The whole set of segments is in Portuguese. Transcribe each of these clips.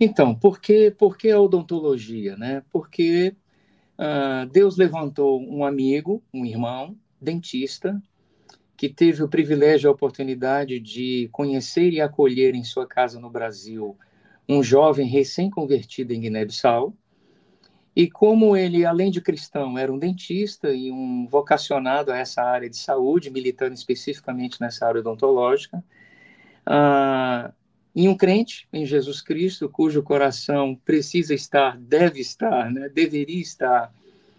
Então, por que a odontologia, né? Porque Deus levantou um amigo, um irmão, dentista, que teve o privilégio e a oportunidade de conhecer e acolher em sua casa no Brasil um jovem recém-convertido em Guiné-Bissau. E como ele, além de cristão, era um dentista e um vocacionado a essa área de saúde, militando especificamente nessa área odontológica, ah, e um crente em Jesus Cristo, cujo coração precisa estar, deve estar, né, deveria estar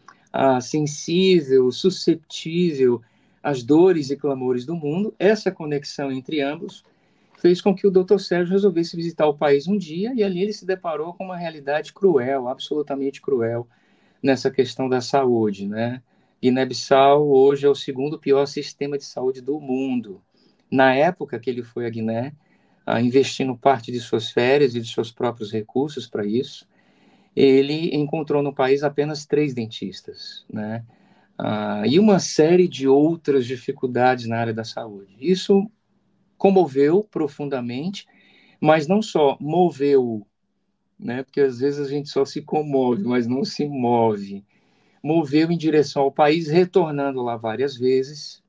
sensível, suscetível às dores e clamores do mundo, essa conexão entre ambos fez com que o Dr. Sérgio resolvesse visitar o país um dia e ali ele se deparou com uma realidade cruel, absolutamente cruel, nessa questão da saúde, né? Guiné-Bissau hoje é o segundo pior sistema de saúde do mundo. Na época que ele foi a Guiné, investindo parte de suas férias e de seus próprios recursos para isso, ele encontrou no país apenas 3 dentistas, né? E uma série de outras dificuldades na área da saúde. Isso comoveu profundamente, mas não só moveu, né? Porque às vezes a gente só se comove, mas não se move. Moveu em direção ao país, retornando lá várias vezes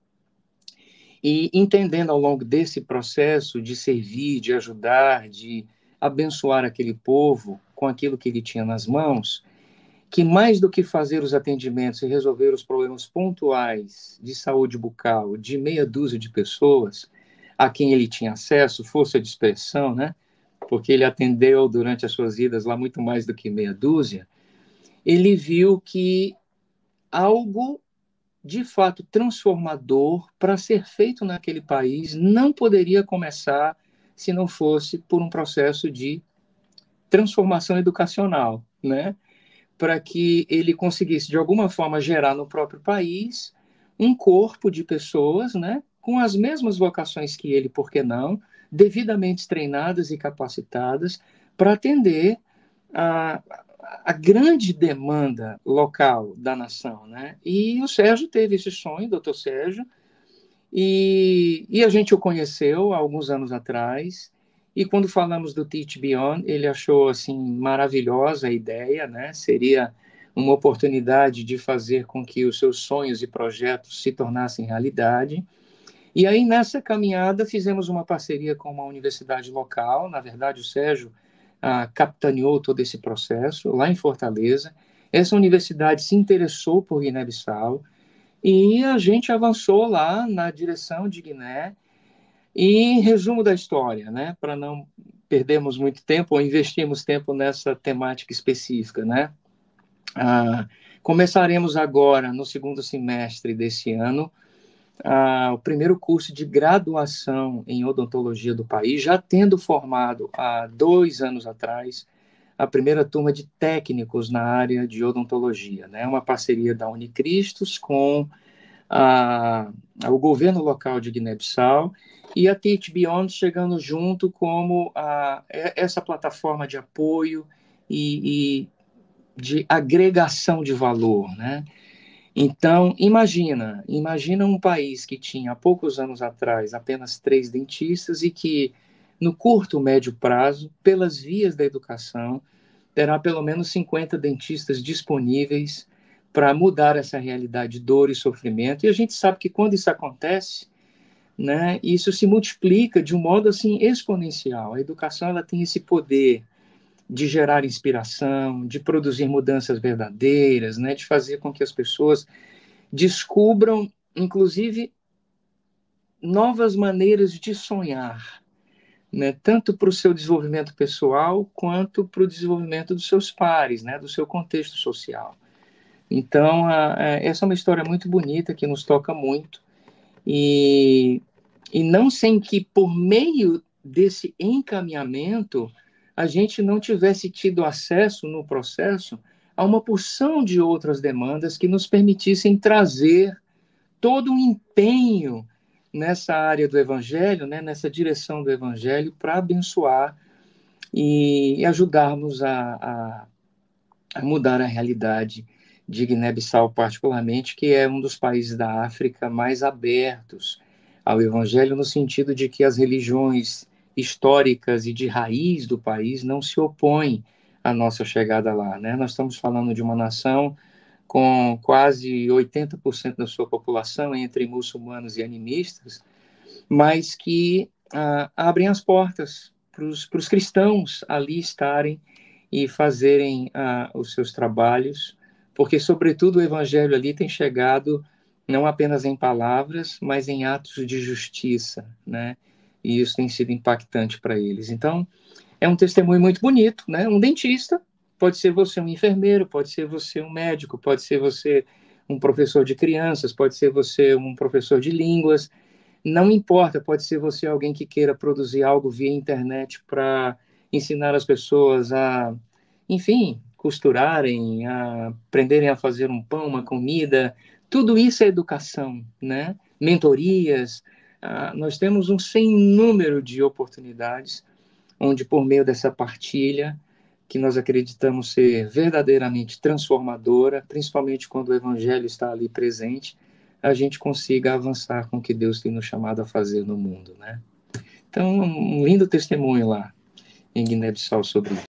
e entendendo ao longo desse processo de servir, de ajudar, de abençoar aquele povo com aquilo que ele tinha nas mãos, que mais do que fazer os atendimentos e resolver os problemas pontuais de saúde bucal de meia dúzia de pessoas a quem ele tinha acesso, força de expressão, né? Porque ele atendeu durante as suas idas lá muito mais do que meia dúzia, ele viu que algo de fato transformador para ser feito naquele país não poderia começar se não fosse por um processo de transformação educacional, né? Para que ele conseguisse, de alguma forma, gerar no próprio país um corpo de pessoas, né, com as mesmas vocações que ele, por que não, devidamente treinadas e capacitadas para atender a, a grande demanda local da nação, né? E o Sérgio teve esse sonho, doutor Sérgio, e a gente o conheceu há alguns anos atrás, e quando falamos do Teach Beyond, ele achou assim maravilhosa a ideia, né? Seria uma oportunidade de fazer com que os seus sonhos e projetos se tornassem realidade. E aí, nessa caminhada, fizemos uma parceria com uma universidade local. Na verdade, o Sérgio capitaneou todo esse processo lá em Fortaleza. Essa universidade se interessou por Guiné-Bissau e a gente avançou lá na direção de Guiné. E em resumo da história, né, para não perdermos muito tempo ou investirmos tempo nessa temática específica, né, ah, começaremos agora, no segundo semestre desse ano, o primeiro curso de graduação em odontologia do país, já tendo formado há 2 anos atrás a primeira turma de técnicos na área de odontologia, né? Uma parceria da Unicristos com o governo local de Guiné-Bissau e a Teach Beyond chegando junto como essa plataforma de apoio e de agregação de valor, né? Então, imagina um país que tinha há poucos anos atrás apenas 3 dentistas e que, no curto, médio prazo, pelas vias da educação, terá pelo menos 50 dentistas disponíveis para mudar essa realidade de dor e sofrimento. E a gente sabe que quando isso acontece, né, isso se multiplica de um modo assim exponencial. A educação ela tem esse poder de gerar inspiração, de produzir mudanças verdadeiras, né, de fazer com que as pessoas descubram, inclusive, novas maneiras de sonhar, né, tanto para o seu desenvolvimento pessoal quanto para o desenvolvimento dos seus pares, né, do seu contexto social. Então, essa é uma história muito bonita que nos toca muito e não sem que, por meio desse encaminhamento, a gente não tivesse tido acesso no processo a uma porção de outras demandas que nos permitissem trazer todo um empenho nessa área do evangelho, né, nessa direção do evangelho, para abençoar e ajudarmos a mudar a realidade de Guiné-Bissau, particularmente, que é um dos países da África mais abertos ao evangelho, no sentido de que as religiões históricas e de raiz do país não se opõem à nossa chegada lá, né? Nós estamos falando de uma nação com quase 80% da sua população entre muçulmanos e animistas, mas que abrem as portas para os cristãos ali estarem e fazerem os seus trabalhos, porque, sobretudo, o evangelho ali tem chegado não apenas em palavras, mas em atos de justiça, né? E isso tem sido impactante para eles. Então, é um testemunho muito bonito, né? Um dentista, pode ser você um enfermeiro, pode ser você um médico, pode ser você um professor de crianças, pode ser você um professor de línguas, não importa, pode ser você alguém que queira produzir algo via internet para ensinar as pessoas a, enfim, costurarem, a aprenderem a fazer um pão, uma comida. Tudo isso é educação, né? Mentorias. Nós temos um sem número de oportunidades onde, por meio dessa partilha, que nós acreditamos ser verdadeiramente transformadora, principalmente quando o Evangelho está ali presente, a gente consiga avançar com o que Deus tem nos chamado a fazer no mundo, né? Então, um lindo testemunho lá em Guiné-Bissau sobre isso.